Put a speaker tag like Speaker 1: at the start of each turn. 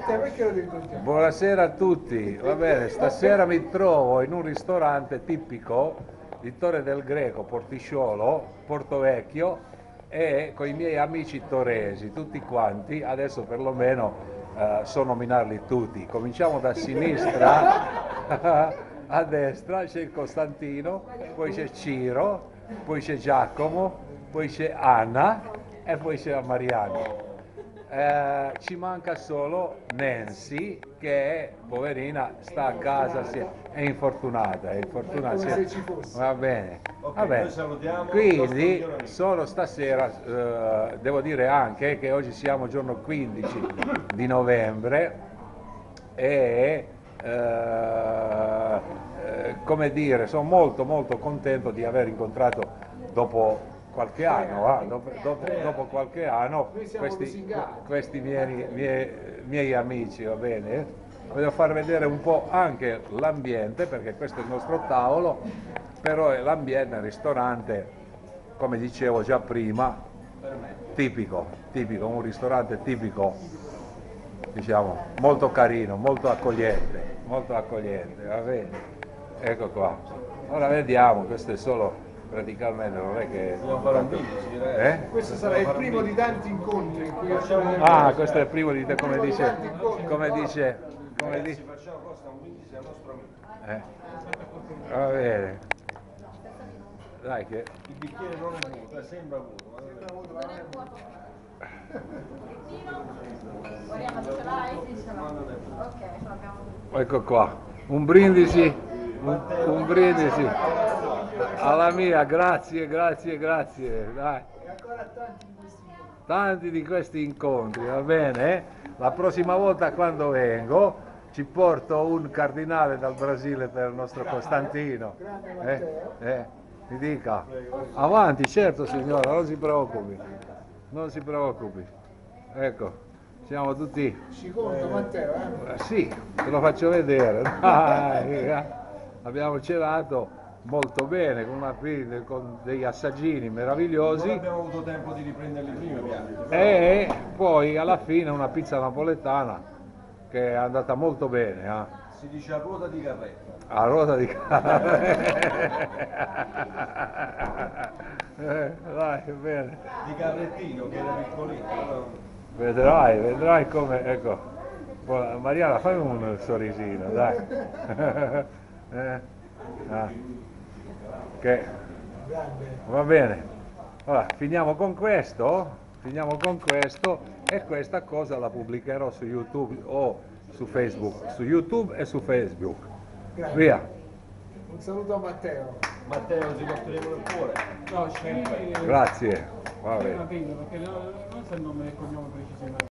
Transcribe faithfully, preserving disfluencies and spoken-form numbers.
Speaker 1: Matteo, perché lo devi togliere?
Speaker 2: Buonasera a tutti, va bene, stasera mi trovo in un ristorante tipico di Torre del Greco, Portisciolo, Portovecchio e con i miei amici torresi, tutti quanti, adesso perlomeno eh, so nominarli tutti. Cominciamo da sinistra a destra, c'è il Costantino, poi c'è Ciro, poi c'è Giacomo, poi c'è Anna e poi c'è la Marianna. Eh, ci manca solo Nancy che poverina sta a casa, si è, è infortunata, è infortunata,
Speaker 1: Come
Speaker 2: si è-
Speaker 1: se ci fosse.
Speaker 2: va bene,
Speaker 3: Ok,
Speaker 2: va bene.
Speaker 3: noi salutiamo il
Speaker 2: Quindi
Speaker 3: nostro migliore amico.
Speaker 2: sono stasera, eh, devo dire anche che oggi siamo giorno quindici di novembre e eh, eh, come dire, sono molto molto contento di aver incontrato dopo qualche anno, eh, dopo, dopo- dopo qualche anno
Speaker 1: Noi siamo
Speaker 2: questi,
Speaker 1: lusingati.
Speaker 2: questi miei, miei- miei amici, va bene? Voglio far vedere un po' anche l'ambiente, perché questo è il nostro tavolo, però è l'ambiente, il ristorante, come dicevo già prima, tipico, tipico, un ristorante tipico, diciamo, molto carino, molto accogliente, molto accogliente, va bene? Ecco qua. Ora vediamo, questo è solo praticamente, non è che...
Speaker 3: Dobbiamo fare un video, sì, ragazzi.
Speaker 2: Eh?
Speaker 1: Questo sarà il primo di tanti incontri in cui facciamo
Speaker 2: Ah, questo è il primo di te, come dice, come dice, come
Speaker 3: Ragazzi,
Speaker 2: dice,
Speaker 3: facciamo cosa, un brindisi al nostro amico.
Speaker 2: eh. Va bene. Dai che...
Speaker 3: Il bicchiere non è vuoto, eh, sembra vuoto. ma non è vuoto.
Speaker 4: Guardiamo se ce l'hai? Sì, ce l'ho. Ok, ce l'abbiamo.
Speaker 2: Ecco qua, un brindisi, un, un brindisi alla mia, grazie, grazie, grazie, dai.
Speaker 1: E ancora tanti di questi incontri.
Speaker 2: Tanti di questi incontri, va bene? La prossima volta quando vengo ci porto un cardinale dal Brasile per il nostro Costantino.
Speaker 1: Grande
Speaker 2: Eh,
Speaker 1: Matteo.
Speaker 2: eh, mi dica. Avanti, certo signora, non si preoccupi. Non si preoccupi. Ecco, siamo tutti...
Speaker 1: Ci conto Matteo, eh?
Speaker 2: Eh, sì, te lo faccio vedere. Dai, eh. Abbiamo celato molto bene con, una, con degli assaggini
Speaker 3: Non
Speaker 2: meravigliosi.
Speaker 3: abbiamo avuto tempo di riprenderli prima, piatti. però-
Speaker 2: E poi alla fine una pizza napoletana che è andata molto bene, eh?
Speaker 3: Si dice a ruota di carretto.
Speaker 2: A ruota di carne. Eh, dai, bene.
Speaker 3: Di carrettino che era piccolino. però-
Speaker 2: Vedrai, vedrai come, ecco. Buona- Mariana, fammi un sorrisino, dai. Eh, ah. Che
Speaker 1: Grande.
Speaker 2: va bene. Allora, finiamo con questo, finiamo con questo e questa cosa la pubblicherò su YouTube o su Facebook, su YouTube e su Facebook.
Speaker 1: Grande.
Speaker 2: Via.
Speaker 1: Un saluto a Matteo.
Speaker 3: Matteo, ci porteremo nel cuore.
Speaker 5: No, scrivi
Speaker 2: Grazie. Va bene.
Speaker 5: perché non so il nome e il cognome preciso.